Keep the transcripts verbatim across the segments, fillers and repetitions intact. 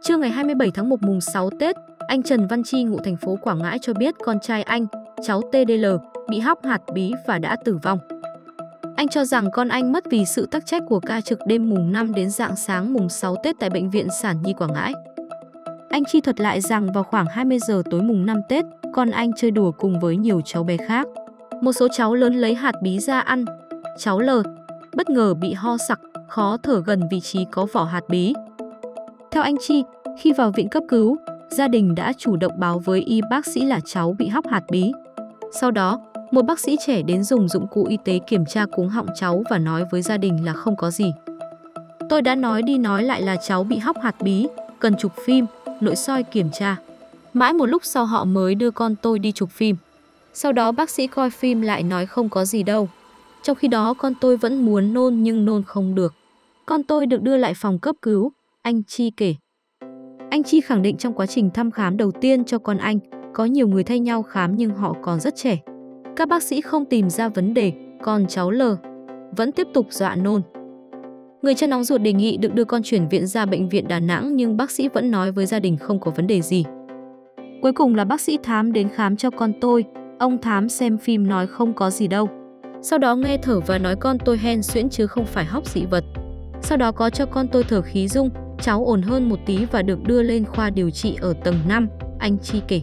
Trưa ngày hai mươi bảy tháng một mùng sáu Tết, anh Trần Văn Chi ngụ thành phố Quảng Ngãi cho biết con trai anh, cháu tê đê lờ, bị hóc hạt bí và đã tử vong. Anh cho rằng con anh mất vì sự tắc trách của ca trực đêm mùng năm đến rạng sáng mùng sáu Tết tại Bệnh viện Sản Nhi Quảng Ngãi. Anh Chi thuật lại rằng vào khoảng hai mươi giờ tối mùng năm Tết, con anh chơi đùa cùng với nhiều cháu bé khác. Một số cháu lớn lấy hạt bí ra ăn. Cháu L bất ngờ bị ho sặc, khó thở gần vị trí có vỏ hạt bí. Theo anh Chi, khi vào viện cấp cứu, gia đình đã chủ động báo với y bác sĩ là cháu bị hóc hạt bí. Sau đó, một bác sĩ trẻ đến dùng dụng cụ y tế kiểm tra cuống họng cháu và nói với gia đình là không có gì. Tôi đã nói đi nói lại là cháu bị hóc hạt bí, cần chụp phim, nội soi kiểm tra. Mãi một lúc sau họ mới đưa con tôi đi chụp phim. Sau đó bác sĩ coi phim lại nói không có gì đâu. Trong khi đó con tôi vẫn muốn nôn nhưng nôn không được. Con tôi được đưa lại phòng cấp cứu, anh Chi kể. Anh Chi khẳng định trong quá trình thăm khám đầu tiên cho con anh, có nhiều người thay nhau khám nhưng họ còn rất trẻ. Các bác sĩ không tìm ra vấn đề, còn cháu L vẫn tiếp tục dọa nôn. Người cha nóng ruột đề nghị được đưa con chuyển viện ra bệnh viện Đà Nẵng nhưng bác sĩ vẫn nói với gia đình không có vấn đề gì. Cuối cùng là bác sĩ Thám đến khám cho con tôi, ông Thám xem phim nói không có gì đâu. Sau đó nghe thở và nói con tôi hen suyễn chứ không phải hóc dị vật. Sau đó có cho con tôi thở khí dung, cháu ổn hơn một tí và được đưa lên khoa điều trị ở tầng năm, anh Chi kể.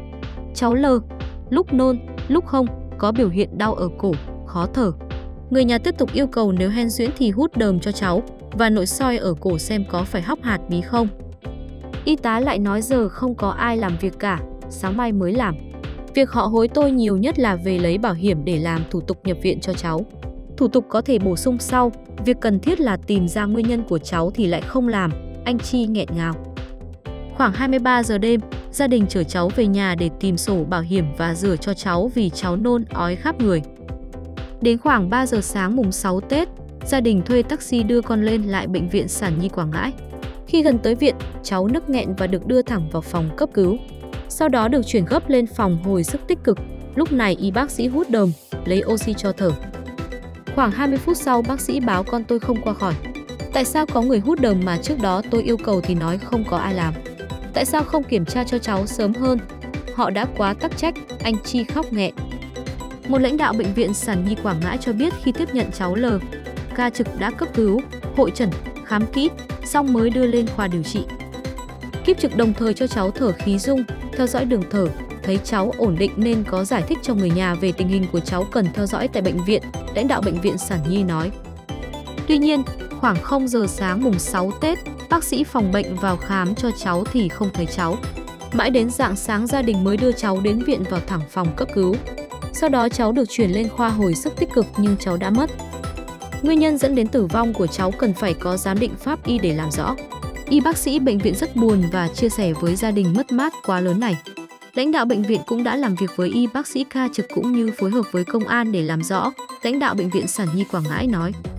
Cháu L lúc nôn, lúc không, có biểu hiện đau ở cổ, khó thở. Người nhà tiếp tục yêu cầu nếu hen suyễn thì hút đờm cho cháu và nội soi ở cổ xem có phải hóc hạt bí không. Y tá lại nói giờ không có ai làm việc cả, sáng mai mới làm. Việc họ hối tôi nhiều nhất là về lấy bảo hiểm để làm thủ tục nhập viện cho cháu. Thủ tục có thể bổ sung sau, việc cần thiết là tìm ra nguyên nhân của cháu thì lại không làm, anh Chi nghẹn ngào. Khoảng hai mươi ba giờ đêm, gia đình chở cháu về nhà để tìm sổ bảo hiểm và rửa cho cháu vì cháu nôn ói khắp người. Đến khoảng ba giờ sáng mùng sáu Tết, gia đình thuê taxi đưa con lên lại Bệnh viện Sản Nhi Quảng Ngãi. Khi gần tới viện, cháu nức nghẹn và được đưa thẳng vào phòng cấp cứu. Sau đó được chuyển gấp lên phòng hồi sức tích cực. Lúc này y bác sĩ hút đờm, lấy oxy cho thở. Khoảng hai mươi phút sau bác sĩ báo con tôi không qua khỏi. Tại sao có người hút đờm mà trước đó tôi yêu cầu thì nói không có ai làm? Tại sao không kiểm tra cho cháu sớm hơn? Họ đã quá tắc trách, anh Chi khóc nghẹn. Một lãnh đạo Bệnh viện Sản Nhi Quảng Ngãi cho biết khi tiếp nhận cháu L, ca trực đã cấp cứu, hội chẩn, khám kỹ, xong mới đưa lên khoa điều trị. Kíp trực đồng thời cho cháu thở khí dung, theo dõi đường thở, thấy cháu ổn định nên có giải thích cho người nhà về tình hình của cháu cần theo dõi tại bệnh viện, lãnh đạo Bệnh viện Sản Nhi nói. Tuy nhiên, khoảng không giờ sáng mùng sáu Tết, bác sĩ phòng bệnh vào khám cho cháu thì không thấy cháu. Mãi đến rạng sáng gia đình mới đưa cháu đến viện vào thẳng phòng cấp cứu. Sau đó cháu được chuyển lên khoa hồi sức tích cực nhưng cháu đã mất. Nguyên nhân dẫn đến tử vong của cháu cần phải có giám định pháp y để làm rõ. Y bác sĩ bệnh viện rất buồn và chia sẻ với gia đình mất mát quá lớn này. Lãnh đạo bệnh viện cũng đã làm việc với y bác sĩ ca trực cũng như phối hợp với công an để làm rõ, lãnh đạo Bệnh viện Sản Nhi Quảng Ngãi nói.